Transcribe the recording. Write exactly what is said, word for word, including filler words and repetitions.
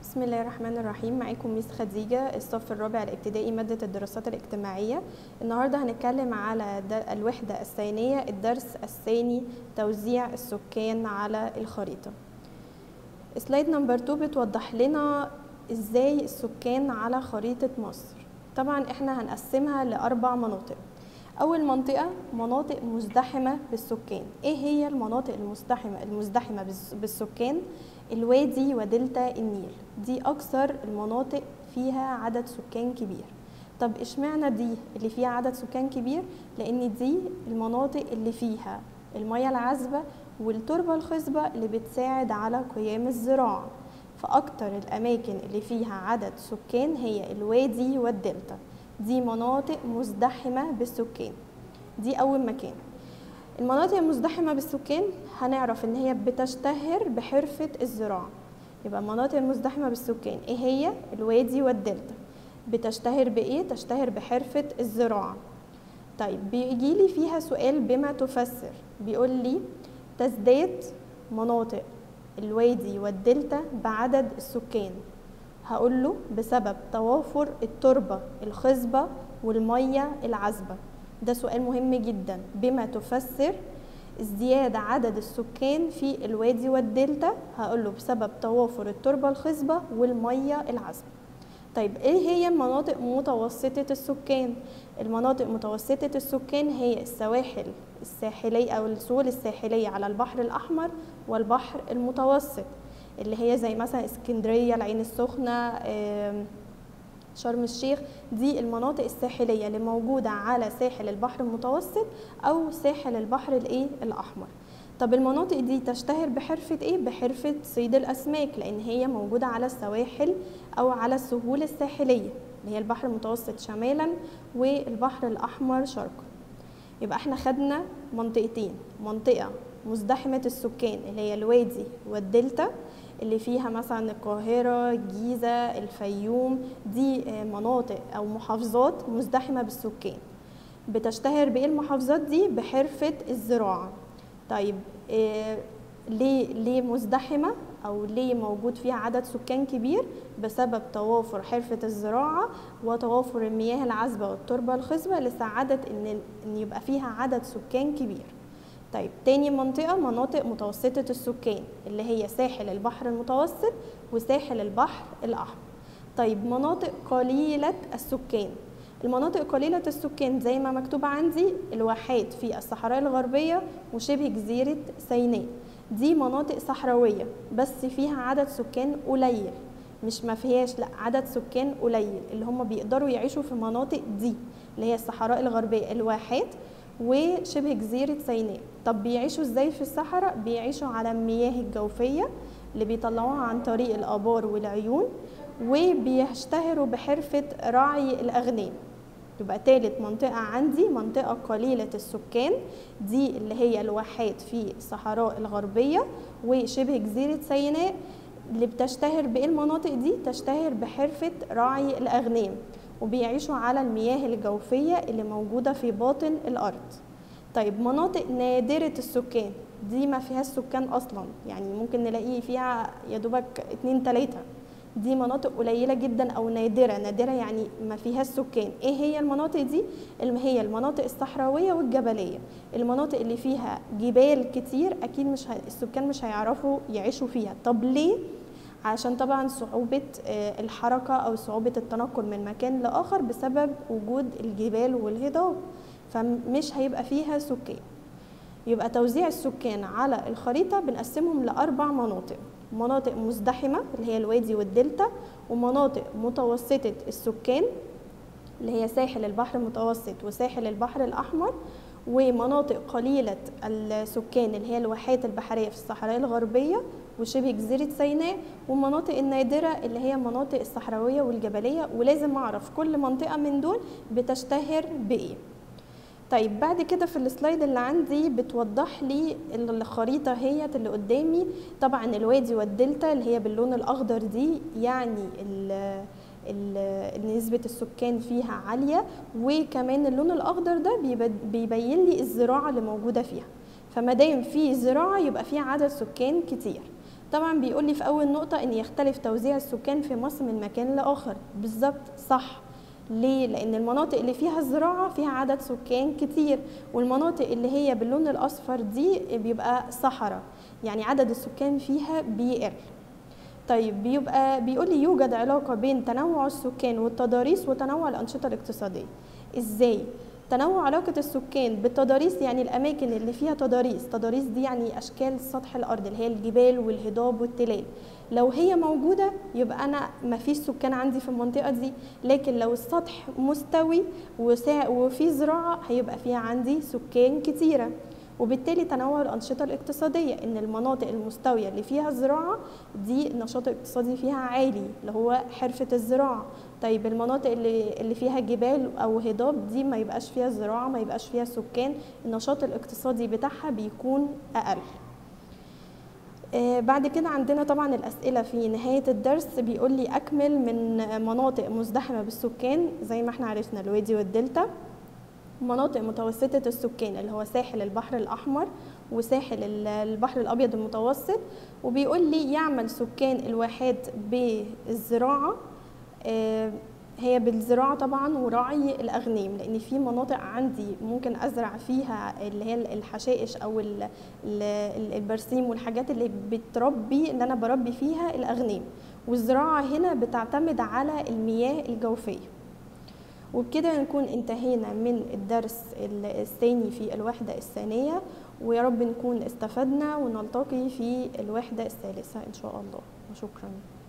بسم الله الرحمن الرحيم. معاكم ميس خديجة، الصف الرابع الابتدائي، مادة الدراسات الاجتماعية. النهاردة هنتكلم على الوحدة الثانية، الدرس الثاني، توزيع السكان على الخريطة. سلايد نمبر اتنين بتوضح لنا ازاي السكان على خريطة مصر. طبعا احنا هنقسمها لأربع مناطق. أول منطقة مناطق مزدحمة بالسكان. إيه هي المناطق المزدحمة المزدحمة بالسكان؟ الوادي ودلتا النيل، دي أكثر المناطق فيها عدد سكان كبير. طب إشمعنى دي اللي فيها عدد سكان كبير؟ لأن دي المناطق اللي فيها المياه العذبة والتربة الخصبة اللي بتساعد على قيام الزراعة. فأكتر الأماكن اللي فيها عدد سكان هي الوادي والدلتا، دي مناطق مزدحمة بالسكان. دي أول مكان. المناطق المزدحمة بالسكان هنعرف إن هي بتشتهر بحرفة الزراعة. يبقى المناطق المزدحمة بالسكان إيه هي؟ الوادي والدلتا. بتشتهر بإيه؟ تشتهر بحرفة الزراعة. طيب بيجيلي فيها سؤال بما تفسر، بيقول لي تزداد مناطق الوادي والدلتا بعدد السكان. هقول له بسبب توافر التربة الخصبة والمية العذبة. ده سؤال مهم جدا. بما تفسر ازدياد عدد السكان في الوادي والدلتا؟ هقول له بسبب توافر التربة الخصبة والمية العذبة. طيب ايه هي المناطق متوسطة السكان؟ المناطق متوسطة السكان هي السواحل الساحلية أو السهول الساحلية على البحر الأحمر والبحر المتوسط، اللي هي زي مثلا اسكندرية، العين السخنة، شرم الشيخ. دي المناطق الساحلية اللي موجودة على ساحل البحر المتوسط أو ساحل البحر الإيه الأحمر. طب المناطق دي تشتهر بحرفة إيه؟ بحرفة صيد الأسماك، لأن هي موجودة على السواحل أو على السهول الساحلية اللي هي البحر المتوسط شمالا والبحر الأحمر شرقا. يبقى احنا خدنا منطقتين، منطقة مزدحمة السكان اللي هي الوادي والدلتا اللي فيها مثلا القاهرة، الجيزة، الفيوم. دي مناطق أو محافظات مزدحمة بالسكان. بتشتهر بإيه المحافظات دي؟ بحرفة الزراعة. طيب إيه ليه ليه مزدحمة أو ليه موجود فيها عدد سكان كبير؟ بسبب توافر حرفة الزراعة وتوافر المياه العذبة والتربة الخصبة اللي ساعدت إن إن يبقى فيها عدد سكان كبير. طيب تاني منطقة مناطق متوسطة السكان اللي هي ساحل البحر المتوسط وساحل البحر الأحمر. طيب مناطق قليلة السكان. المناطق قليلة السكان زي ما مكتوب عندي الواحات في الصحراء الغربية وشبه جزيرة سيناء. دي مناطق صحراوية بس فيها عدد سكان قليل، مش ما فيهاش، لا عدد سكان قليل اللي هم بيقدروا يعيشوا في المناطق دي اللي هي الصحراء الغربية، الواحات وشبه جزيرة سيناء. طب بيعيشوا ازاي في الصحراء؟ بيعيشوا على المياه الجوفية اللي بيطلعوها عن طريق الآبار والعيون، وبيشتهروا بحرفة رعي الأغنام. يبقى تالت منطقة عندي منطقة قليلة السكان، دي اللي هي الواحات في الصحراء الغربية وشبه جزيرة سيناء. اللي بتشتهر بإيه المناطق دي؟ تشتهر بحرفة رعي الأغنام، وبيعيشوا على المياه الجوفية اللي موجودة في باطن الأرض. طيب مناطق نادرة السكان، دي ما فيهاش سكان أصلا، يعني ممكن نلاقيه فيها يدوبك اتنين تلاتة. دي مناطق قليلة جدا أو نادرة. نادرة يعني ما فيهاش سكان. إيه هي المناطق دي؟ اللي هي المناطق الصحراوية والجبلية. المناطق اللي فيها جبال كتير أكيد مش ه... السكان مش هيعرفوا يعيشوا فيها. طب ليه؟ عشان طبعا صعوبة الحركة أو صعوبة التنقل من مكان لآخر بسبب وجود الجبال والهضاب، فمش هيبقى فيها سكان. يبقى توزيع السكان على الخريطة بنقسمهم لأربع مناطق: مناطق مزدحمة اللي هي الوادي والدلتا، ومناطق متوسطة السكان اللي هي ساحل البحر المتوسط وساحل البحر الأحمر، ومناطق قليلة السكان اللي هي الواحات البحرية في الصحراء الغربية وشبه جزيرة سيناء، والمناطق النادرة اللي هي المناطق الصحراوية والجبلية. ولازم أعرف كل منطقة من دول بتشتهر بإيه. طيب بعد كده في السلايد اللي عندي بتوضح لي الخريطة هي اللي قدامي. طبعا الوادي والدلتا اللي هي باللون الأخضر دي يعني ال نسبة السكان فيها عالية، وكمان اللون الأخضر ده بيبين لي الزراعة اللي موجودة فيها. فما دام في زراعة يبقى في عدد سكان كتير. طبعا بيقول لي في اول نقطه ان يختلف توزيع السكان في مصر من مكان لاخر. بالظبط صح. ليه؟ لان المناطق اللي فيها الزراعه فيها عدد سكان كتير، والمناطق اللي هي باللون الاصفر دي بيبقى صحراء، يعني عدد السكان فيها بيقل. طيب بيبقى بيقول لي يوجد علاقه بين تنوع السكان والتضاريس وتنوع الانشطه الاقتصاديه. ازاي؟ تنوع علاقة السكان بالتضاريس، يعني الأماكن اللي فيها تضاريس، تضاريس دي يعني أشكال سطح الأرض اللي هي الجبال والهضاب والتلال، لو هي موجودة يبقى أنا مفيش سكان عندي في المنطقة دي، لكن لو السطح مستوي وفي زراعة هيبقى فيها عندي سكان كتيرة. وبالتالي تنوع الأنشطة الاقتصادية، إن المناطق المستوية اللي فيها زراعة دي النشاط الاقتصادي فيها عالي اللي هو حرفة الزراعة. طيب المناطق اللي اللي فيها جبال أو هضاب دي ما يبقاش فيها زراعة، ما يبقاش فيها سكان، النشاط الاقتصادي بتاعها بيكون أقل. آه بعد كده عندنا طبعا الأسئلة في نهاية الدرس. بيقول لي أكمل من مناطق مزدحمة بالسكان زي ما احنا عرفنا الوادي والدلتا، مناطق متوسطة السكان اللي هو ساحل البحر الأحمر وساحل البحر الأبيض المتوسط. وبيقول لي يعمل سكان الواحات بالزراعة، هي بالزراعة طبعا ورعي الأغنام، لأن في مناطق عندي ممكن أزرع فيها اللي هي الحشائش أو البرسيم والحاجات اللي بتربي اللي أنا بربي فيها الأغنام، والزراعة هنا بتعتمد على المياه الجوفية. وبكده نكون انتهينا من الدرس الثاني في الوحدة الثانية، ويا رب نكون استفدنا ونلتقي في الوحدة الثالثة إن شاء الله، وشكرا.